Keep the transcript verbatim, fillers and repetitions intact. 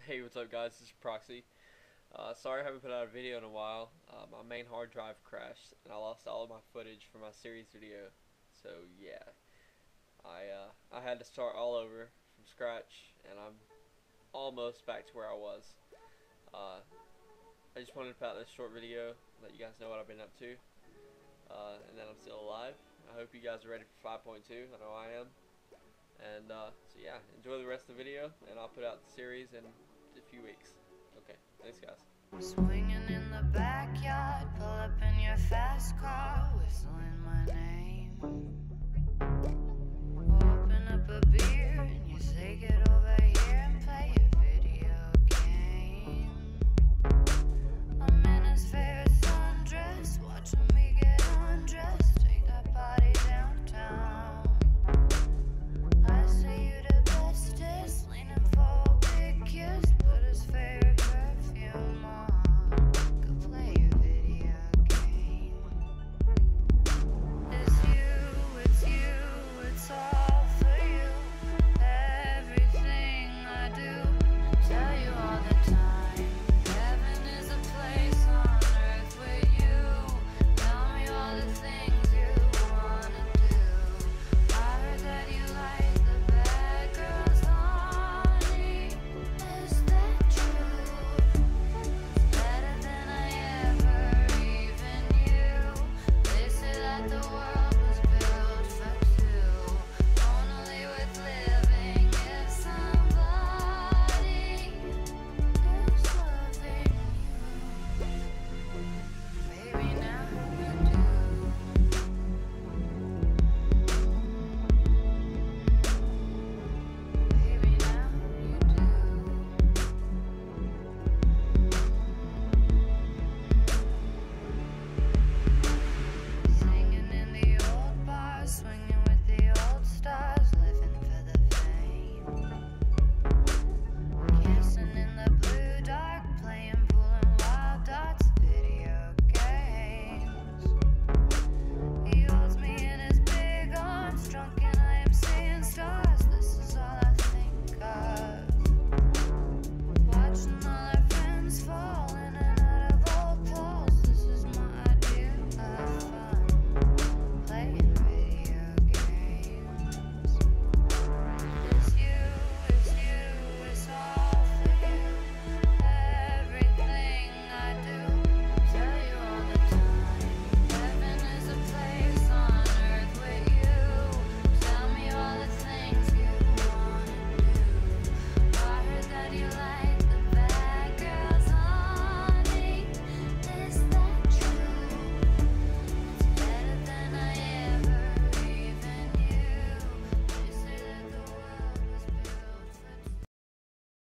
Hey, what's up guys, this is Proxy. Uh, sorry I haven't put out a video in a while. Uh, my main hard drive crashed and I lost all of my footage from my series video. So yeah, I, uh, I had to start all over from scratch and I'm almost back to where I was. Uh, I just wanted to put out this short video, let you guys know what I've been up to, uh, and that I'm still alive. I hope you guys are ready for five point two, I know I am. And uh, so yeah, enjoy the rest of the video, and I'll put out the series in a few weeks. Okay, thanks guys. Swinging in the backyard, pull up in your fast car, whistling my name. Open up a beer.